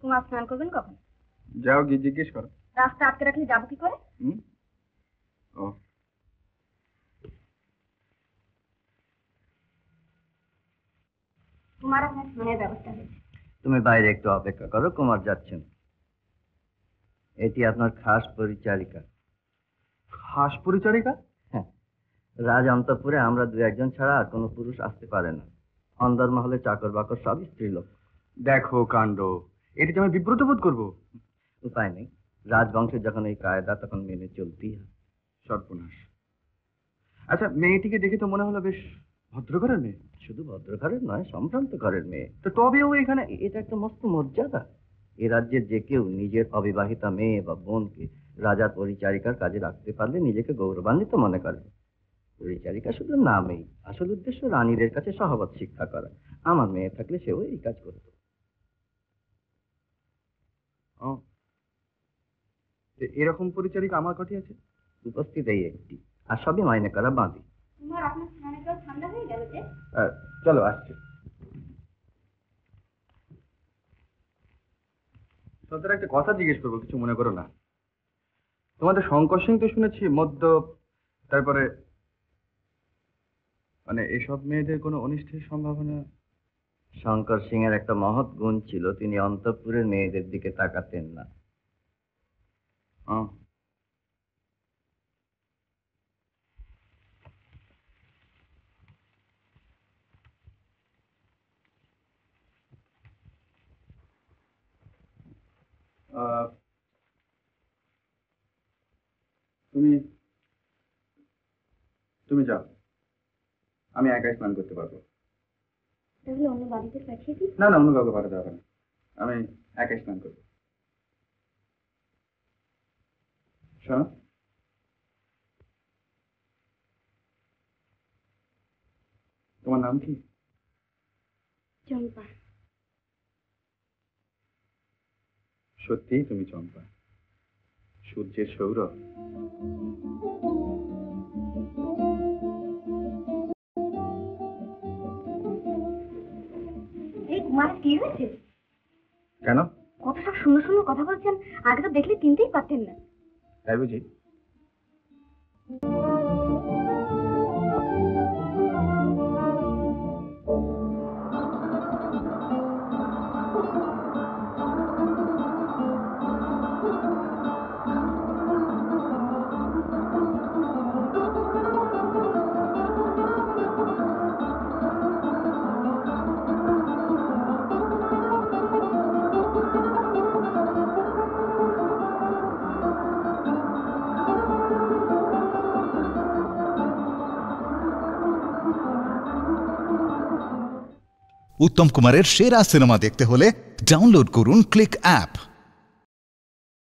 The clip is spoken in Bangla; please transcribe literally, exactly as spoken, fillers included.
কুমার স্নান করবেন কখন? যাও গিয়ে জিজ্ঞেস করো। রাস্তা আটকে রাখলে যাবো কি করে? ও কুমার আপনার স্নানের ব্যবস্থা হয়েছে। তুমি বাইরে একটু অপেক্ষা করো, কুমার যাচ্ছেন। এটি আপনার খাস পরিচারিকা। খাস পরিচারিকা? হ্যাঁ, রাজ অন্তঃপুরে আমরা দু একজন ছাড়া আর কোনো পুরুষ আসতে পারে না। অন্দর মহলে চাকর বাকর সবই স্ত্রীলোক। দেখো কাণ্ড, এটি আমি বিব্রত বোধ করবো। উপায় নেই, রাজবংশের যখন এই কায়দা তখন মেনে চলতেই হয়। সর্বনাশ। আচ্ছা, মেয়েটিকে দেখে তো মনে হলো বেশ ভদ্রঘরের মেয়ে। শুধু ভদ্রঘরের নয়, সম্ভ্রান্ত ঘরের মেয়ে। তো তবেও এখানে এটা একটা মস্ত মর্যাদা। এ রাজ্যের যে কেউ নিজের অবিবাহিতা মেয়ে বা বোনকে রাজার পরিচারিকার কাজে রাখতে পারলে নিজেকে গৌরবান্বিত মনে করে। পরিচারিকা শুধু নামেই, আসল উদ্দেশ্য রানীদের কাছে সহবত শিক্ষা করা। আমার মেয়ে থাকলে সেও এই কাজ করত। এরকম পরিচারিকা আমার কাছে আছে? উপস্থিত এই একটি, আর সবই মাইনে করা বাঁধি। কুমার আপনার স্নানের জল ঠান্ডা হয়ে গেল যে? চলো আসছে। তোদের একটা কথা জিজ্ঞেস করবো, কিছু মনে করো না। তোমাদের শঙ্কর সিং তো শুনেছি মদ্য, তারপরে মানে এসব মেয়েদের কোনো অনিষ্টের সম্ভাবনা? শঙ্কর সিং এর একটা মহৎ গুণ ছিল, তিনি অন্তঃপুরের মেয়েদের দিকে তাকাতেন না। তুমি তুমি যাও, আমি একাই স্নান করতে পারবো। তাহলে অন্য বাড়িতে পাঠিয়ে দিই? না না, অন্য কাউকে পাঠাতে হবে না, আমি একাই স্নান করবো। শোনো, তোমার নাম কি? চম্পা। সত্যিই তুমি চম্পা, সূর্যের সৌরভ। এই কুমার কি হয়েছে? কেন? কত সব শূন্য শূন্য কথা বলছেন, আগে তো দেখলে চিনতেই পারতেন না। তাই বুঝি? উত্তম কুমারের সেরা সিনেমা দেখতে হলে ডাউনলোড করুন ক্লিক অ্যাপ।